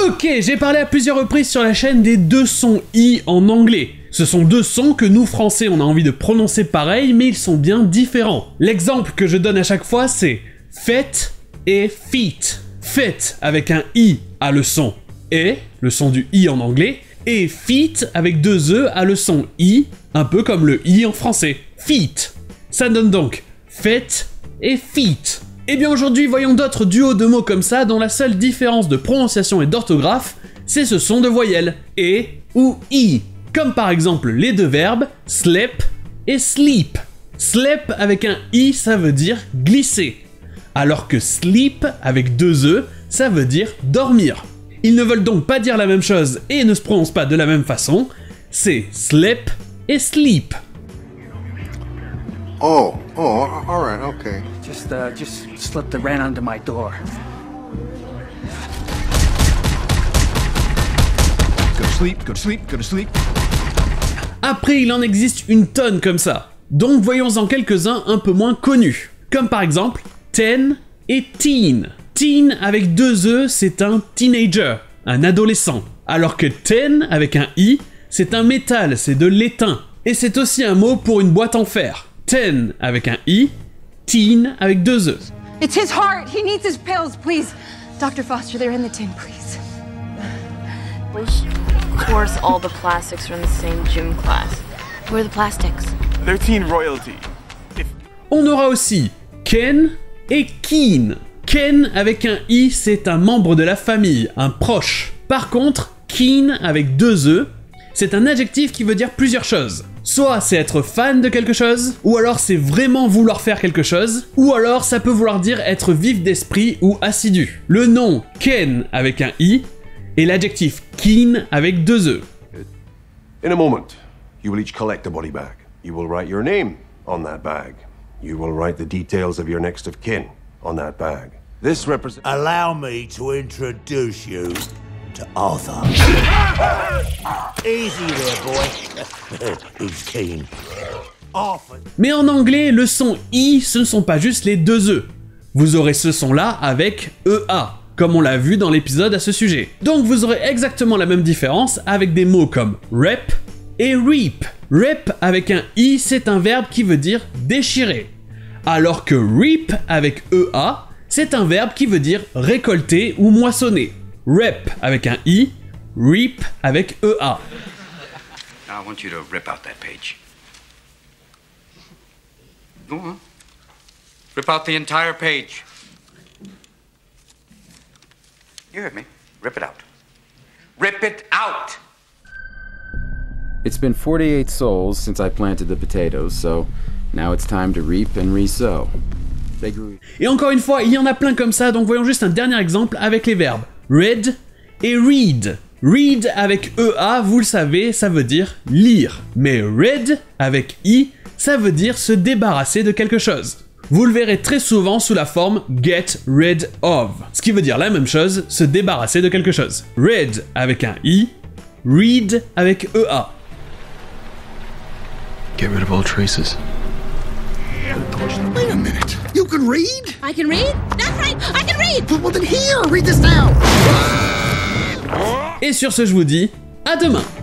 Ok, j'ai parlé à plusieurs reprises sur la chaîne des deux sons I en anglais. Ce sont deux sons que nous français on a envie de prononcer pareil, mais ils sont bien différents. L'exemple que je donne à chaque fois c'est fête et feet. Fête avec un I a le son E, le son du I en anglais, et feet avec deux E a le son I, un peu comme le I en français. Feet. Ça donne donc fête et feet. Et bien aujourd'hui, voyons d'autres duos de mots comme ça dont la seule différence de prononciation et d'orthographe, c'est ce son de voyelles, E ou I. Comme par exemple les deux verbes sleep et sleep. Sleep avec un I, ça veut dire glisser. Alors que sleep avec deux E, ça veut dire dormir. Ils ne veulent donc pas dire la même chose et ne se prononcent pas de la même façon. C'est sleep et sleep. Oh, alright, okay. Just slipped the ran under my door. Go to sleep, go to sleep, go to sleep. Après, il en existe une tonne comme ça. Donc voyons-en quelques-uns un peu moins connus. Comme par exemple, ten et teen. Teen avec deux E, c'est un teenager, un adolescent. Alors que ten avec un I, c'est un métal, c'est de l'étain. Et c'est aussi un mot pour une boîte en fer. Ten avec un I, teen avec deux E. It's his heart. He needs his pills, please. Dr. Foster, they're in the tin, please. Of course, all the plastics are in the same gym class. Where are the plastics? They're teen royalty. On aura aussi Ken et Keen. Ken avec un I, c'est un membre de la famille, un proche. Par contre, Keen avec deux E, c'est un adjectif qui veut dire plusieurs choses. Soit c'est être fan de quelque chose, ou alors c'est vraiment vouloir faire quelque chose, ou alors ça peut vouloir dire être vif d'esprit ou assidu. Le nom Ken avec un I et l'adjectif keen avec deux E. In a moment, you will each collect a body bag. You will write your name on that bag. You will write the details of your next of kin on that bag. This represents... Allow me to introduce you to Arthur. Easy there, boy. He's keen. Arthur. Mais en anglais, le son I, ce ne sont pas juste les deux E. Vous aurez ce son-là avec EA, comme on l'a vu dans l'épisode à ce sujet. Donc vous aurez exactement la même différence avec des mots comme rep et reap. Rep avec un I, c'est un verbe qui veut dire déchirer. Alors que reap avec EA, c'est un verbe qui veut dire récolter ou moissonner. Rep avec un I, reap avec EA. Now I want you to rip out that page. Go on. Rip out the entire page. You heard me. Rip it out. Rip it out! It's been 48 sols since I planted the potatoes, so now it's time to reap and re-sow. They grew... Et encore une fois, il y en a plein comme ça, donc voyons juste un dernier exemple avec les verbes read et read. Read avec EA, vous le savez, ça veut dire lire. Mais read avec I, ça veut dire se débarrasser de quelque chose. Vous le verrez très souvent sous la forme get rid of, ce qui veut dire la même chose, se débarrasser de quelque chose. Read avec un I, read avec EA. Get rid of all traces. Wait a minute. You can read? I can read? That's right, I can read! Well then here, read this now. Et sur ce, je vous dis à demain.